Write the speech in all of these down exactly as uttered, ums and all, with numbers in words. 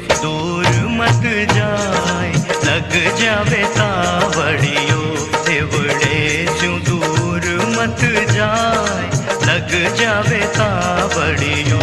दूर मत जाए लग जावे तावड़ियो देवड़े सु दूर मत जाए लग जावे तावड़ियो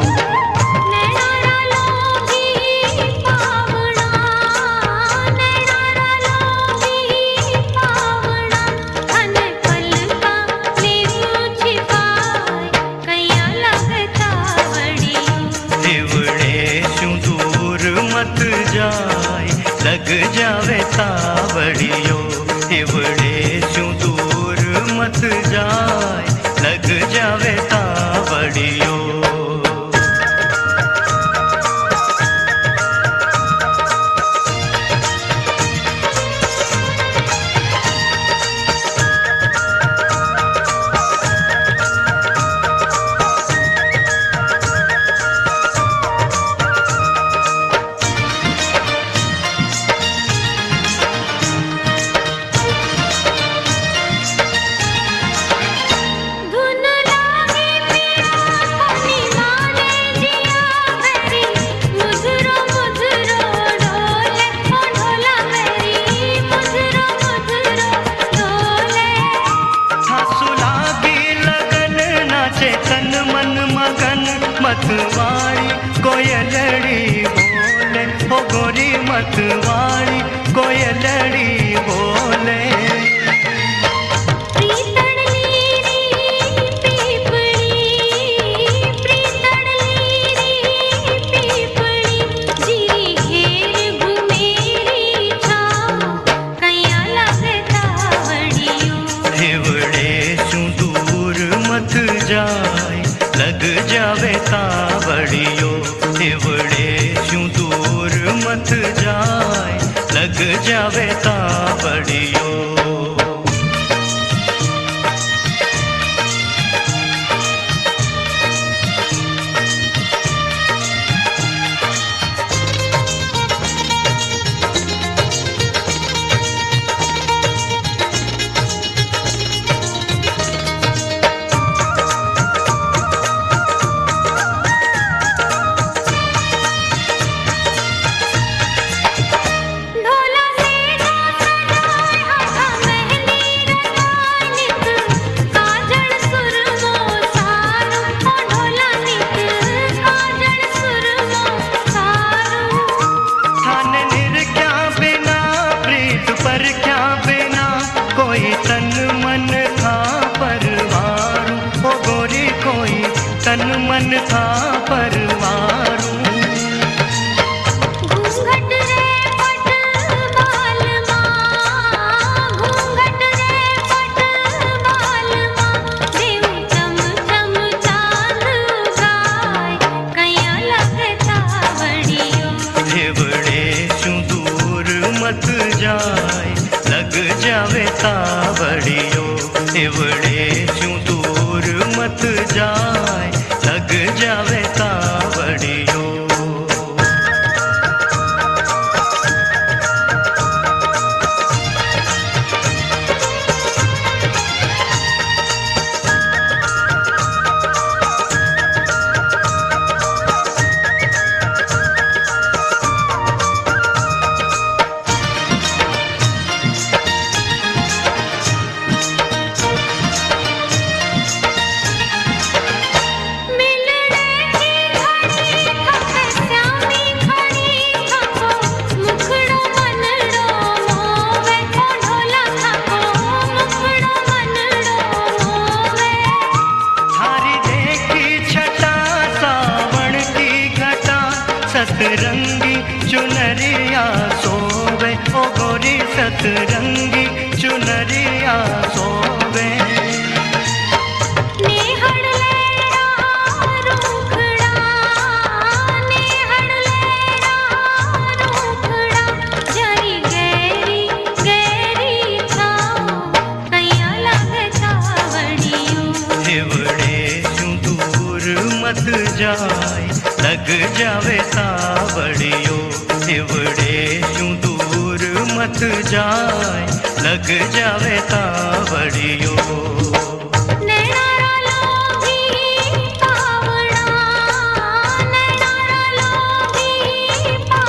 मत जाए लग जावे तावड़ियो हिवड़े सु दूर मत जाए लग जावे तावड़ियो मतवाड़ी कोयलड़ी बोले हो गोरी मतवाड़ी कोयलड़ी बोले जाए लग जावे तावड़ियो हिवड़े सु दूर मत जाए लग जावे तावड़ियो तन मन था परवारू घूंघट रे पट बाल माँ घूंघट रे पट बाल माँ देव चम चम चांद गाय कया लगता वड़ियो हिवड़े सु दूर मत जाए लग जावे तावड़ियो हिवड़े सु दूर मत जाए लग जावे तावड़ियो सतरंगी चुनरिया सोवे ओ गोरी सतरंगी चुनरिया सोवे नेहड़ ले रूखड़ा नेहड़ ले रूखड़ा जरी गैरी गैरी छाँव कया लगता वड़ियो हिवड़े सु दूर मत जाए लग जावे तावड़ियो हिवड़े सु दूर मत जाए लग जावे तावड़ियो पा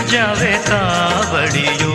जावे कावड़ियो